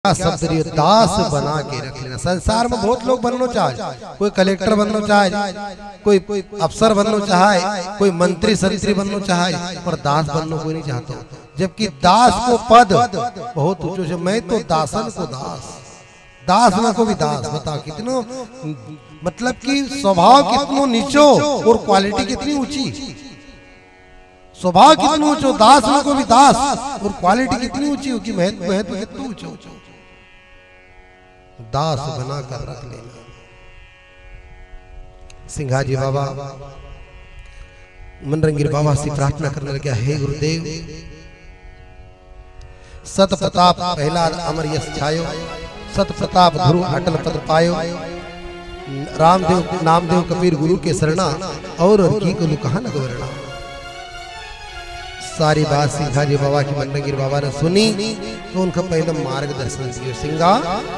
शब्द दास बना के रख लेना। संसार में बहुत लोग बनना चाहे, कोई कलेक्टर बनना चाहे, कोई अफसर बनना चाहे, कोई मंत्री संतरी बनना चाहे, पर दास बनना कोई नहीं चाहता। जबकि दास को पद बहुत ऊंचो से, मैं तो दासन को दास, दास न को भी दास। बता कितनो मतलब कि स्वभाव कितनो नीचो और क्वालिटी कितनी ऊंची। स्वभाव कितना ऊंचो, दास न को भी दास और क्वालिटी कितनी ऊंची हो कि महत्व कितना ऊंचो। दास बना कर रख लेना। सिंघाजी बाबा मनरंगीर बाबा से प्रार्थना करने लगे, हे गुरुदेव, सत प्रताप पहला अमर यश छायो, सत प्रताप ध्रुव अटल पद पायो, रामदेव नामदेव कबीर गुरु के शरणा, और की को कहा न गवरणा। सारी बात सिंघाजी बाबा की मनरंगीर बाबा ने सुनी तो उनका पहले मार्गदर्शन दिया। सिंघा,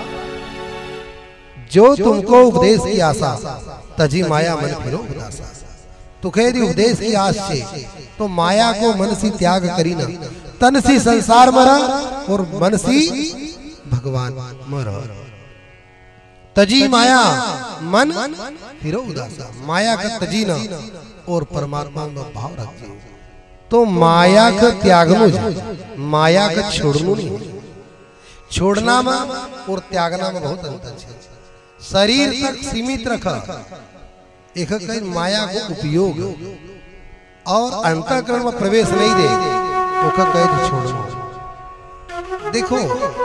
जो तुमको उपदेश की आशा, तजी माया मन फिरो उदासा। तो कह दी उपदेश की आस से तो माया को मन सी त्याग करी ना, तन सी संसार मरा और मन सी भगवान मरा। तजी माया मन फिरो उदासा, माया का तजी ना और परमात्मा में भाव रखिए। तो माया का त्यागनो, माया का छोड़नो नहीं। छोड़ना में और त्यागना में बहुत अंतर है। शरीर तक सीमित रखा, एक माया को उपयोग और अंतःकरण में प्रवेश नहीं दे, तो कह छोड़ो। देखो,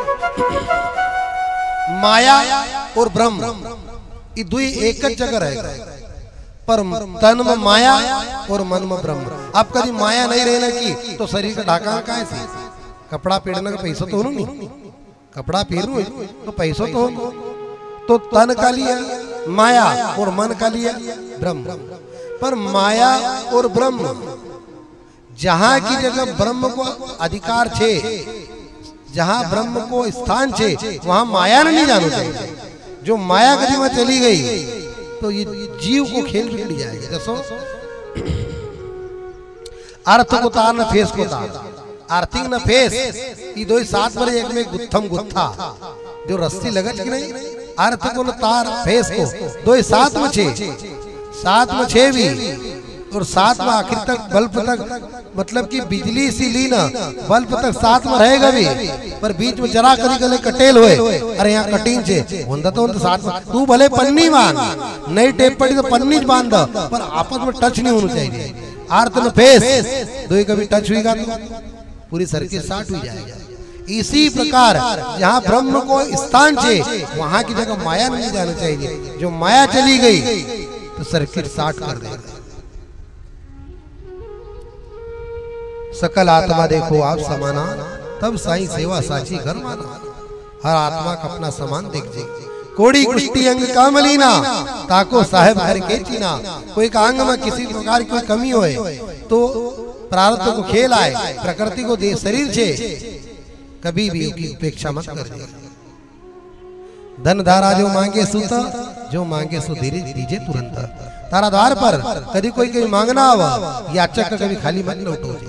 माया और ब्रह्म ये दो एक जगह रहेगा, पर तन में माया और मन में ब्रह्म। आप कभी माया नहीं रहना की तो शरीर का ढाका कैसे? कपड़ा पहनने का पैसा तो हो नहीं, कपड़ा पहनू तो पैसा तो हो। तो तन का लिया माया और मन का लिया ब्रह्म। पर माया और ब्रह्म, जहां की जगह ब्रह्म को अधिकार छे, जहां ब्रह्म को स्थान छे, वहां माया नहीं जाना चाहिए। जो माया गति में चली गई तो ये जीव को खेल बिगड़ जाएगा। जैसो अर्थ को तार न फेस को तार, आर्थिक न फेस, ये दो साथ में एक में गुत्थम गुत्था, जो रस्सी लगत की नहीं, अर्थ को न तार फेस को, दो साथ में छे, साथ में छे भी, और साथ में आखिर तक बल्ब तक, मतलब कि बिजली सी ली ना, बल्ब तक साथ में रहेगा भी, पर बीच में जरा करी गले कटेल हुए, अरे यहाँ कटिंग छे होंदा तो साथ में, तू भले पन्नी बांध, नई टेप पड़ी तो पन्नी बांध, पर आपस में टच नहीं होना चाहिए। अर्थ न फेस, दो कभी टच हुई तो पूरी सर्किट शॉर्ट हो जाएगा। इसी प्रकार जहाँ ब्रह्म को स्थान छे, वहां की जगह माया नहीं जाना चाहिए। जो माया चली गई तो सर्किट शॉर्ट कर देगा। सकल आत्मा देखो आप समाना, तब साई सेवा साची घर माना। हर आत्मा का अपना समान देख जे, कोड़ी कुष्टी अंग कामलीना, ताको साहेब घर के चीना। कोई का अंग में किसी प्रकार की कमी होए तो प्रारब्ध को खेल आए, प्रकृति को दे शरीर छे, कभी भी उसकी उपेक्षा मत कर दे। धन धारा जो मांगे सुत, जो मांगे सो धीरे दीजे तुरंत। तारा द्वार पर कभी कोई कभी मांगना आवा, याचक का कभी खाली मत लौटो।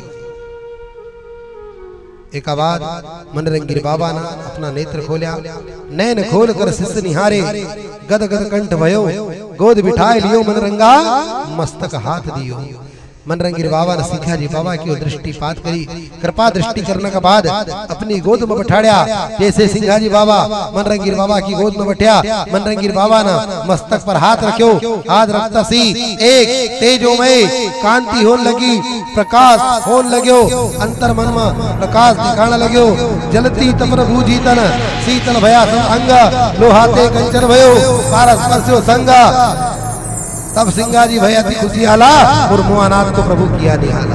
एक आवाज मनरंगीर बाबा ने अपना नेत्र खोलिया, नैन खोल कर शिष्य निहारे, गद गद कंठ भयो, गोद बिठाए लियो मनरंगा, मस्तक हाथ दियो। मनरंगीर बाबा ने सिंघाजी बाबा की दृष्टिपात करी, कृपा दृष्टि करने के बाद अपनी गोद में बैठाया। जैसे सिंघाजी बाबा मनरंगीर बाबा की गोद में बैठा, मनरंगीर बाबा ने मस्तक पर हाथ रखो, हाथ रखता सी एक तेजोमय कांति होने लगी, प्रकाश होने लग्यो, अंतर मन में प्रकाश दिखाने लग्यो। जलती तपर बूझी तन, शीतल भया सब अंग, लोहाते कंचन भयो, पारस स्पर्शो संगा। तब सिंघाजी भैया थी खुशी आला, और मुआनाथ को प्रभु किया निहाला।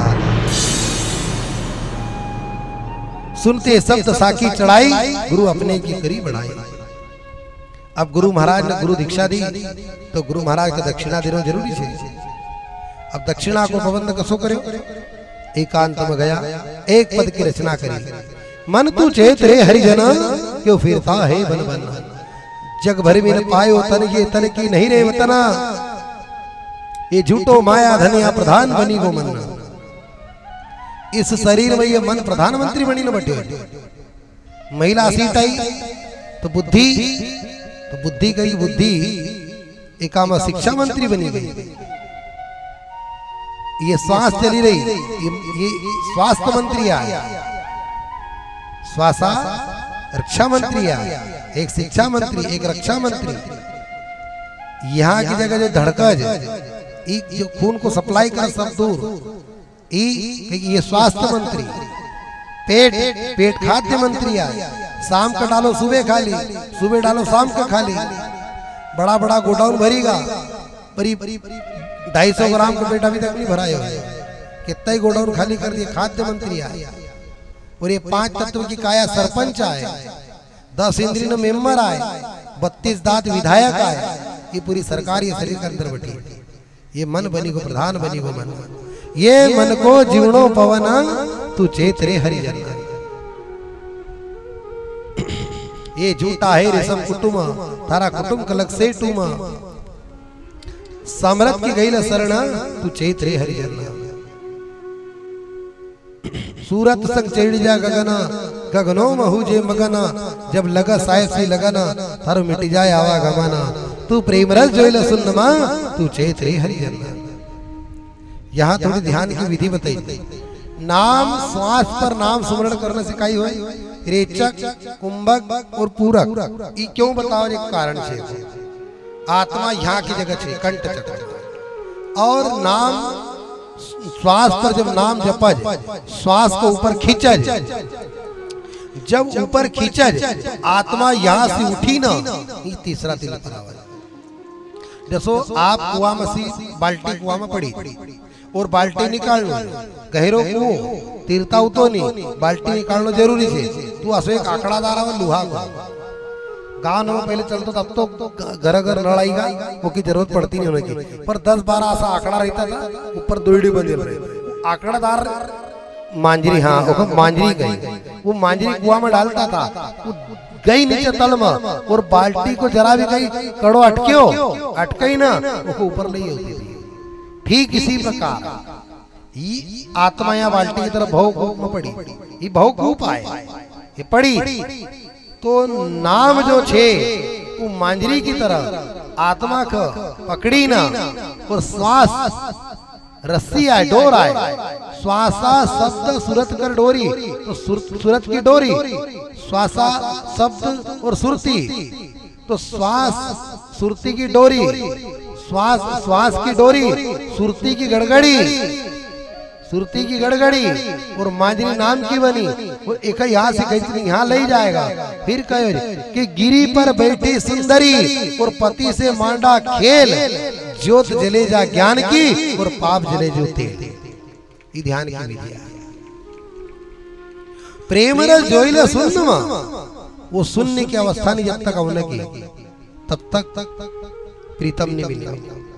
सुनते शब्द साकी चढ़ाई, गुरु अपने की करी बढ़ाई। अब गुरु महाराज ने गुरु दीक्षा दी, तो गुरु महाराज का दक्षिणा देना जरूरी है। अब दक्षिणा को प्रबंध कसो करे, एकांत में गया, एक पद की रचना करी। मन तू चेत रे हरिजन, क्यों फिरता है बन बन। जग भर में न पायो तन, ये तन की नहीं रे वतना, ये झूठो माया धनिया प्रधान बनी गो मन। इस शरीर में ये मन प्रधानमंत्री बनी न बैठे। महिला सीट आई, तो बुद्धि गई, बुद्धि एकामा शिक्षा मंत्री बनी गई। ये श्वास चली रही, ये स्वास्थ्य मंत्री आया, श्वासा रक्षा मंत्री आया, एक शिक्षा मंत्री, एक रक्षा मंत्री। यहाँ की जगह जो धड़कन जो खून को सप्लाई कर सब दूर, ये स्वास्थ्य मंत्री। पेट खाद्य मंत्री आया, शाम का डालो सुबह खा ली, सुबह डालो शाम का खा ली। बड़ा बड़ा गोडाउन भरीगा, पर 250 ग्राम का पेट अभी तक नहीं भरा है, कितना ही गोडाउन खाली कर दिया। खाद्य मंत्री आया, और ये 5 तत्व की काया सरपंच आए, 10 इंद्रिय मेंबर आए, 32 दांत विधायक आए। ये पूरी सरकार ये शरीर के अंदर बैठी, ये मन बनी को प्रधान बनी को मन, ये मन को जीवनो पवन तू चेत रे हरिजन। ये झूठा है रेशम कुटुम, तारा कुटुम कलक से टूम, समरथ की गई शरण तू चेत रे हरिजन। सूरत संग चढ़ जा गगना, गगनो महू जे मगना, जब लगा साहेब सी लगना, हर मिट जाए आवागमना। तू प्रेम रस जोइल सुनमा, तू चेत रे हरिजन। यहाँ थोड़ी ध्यान की विधि बताई। नाम श्वास पर नाम स्मरण करना सिखाई हुई, रेचक, कुंभक और पूरक। ये क्यों बताओ? एक कारण से आत्मा यहाँ की जगह छे कंठ चक्र, और नाम श्वास पर जब नाम जपज, श्वास को ऊपर खींचज, जब ऊपर खींचज आत्मा यहाँ से उठी ना, ये तीसरा तिल पर। जैसो आप कुआ में बाल्टी कुआ में पड़ी और बाल्टी निकाल लो, गहरो कुओं तीरता तो नहीं, बाल्टी निकालना जरूरी है। तू असो एक आंकड़ादार है लुहा को गांव में पहले चलता, तब तो घर घर लड़ाईगा, वो की जरूरत पड़ती नहीं होने की, पर 10-12 ऐसा आंकड़ा रहता था, ऊपर दोड़ी बंधे रहे। आंकड़ादार मांजरी, हाँ वो मांजरी गई, वो मांजरी कुआ में डालता था, गई नीचे तल में, और बाल्टी को जरा भी गई कड़ो अटके ना, वो ऊपर नहीं होती थी। ठीक इसी प्रकार ये आत्मा या बाल्टी की तरफ भव में पड़ी, ये भव खूब आए, ये पड़ी तो नाम जो छे वो मांजरी की तरह आत्मा को पकड़ी ना, और श्वास रस्सी आए, डोर आए, श्वासा शब्द सुरत कर डोरी, तो सुरत की डोरी, श्वासा शब्द और सुरती, तो श्वास सुरती की डोरी, श्वास की डोरी, सुरती की गड़गड़ी, और मांजरी नाम की बनी। वो एक यहाँ से कहीं यहाँ ले जाएगा, फिर कहे कि गिरी पर बैठी सुंदरी, और पति से मांडा खेल, ज्योत जले जा ज्ञान की, और पाप जले जो तेल। ये ध्यान की विधि है। प्रेम रस जोइल सुन्नमा, वो शून्य की अवस्था नहीं जब तक होने की, तब तक प्रीतम नहीं मिलना।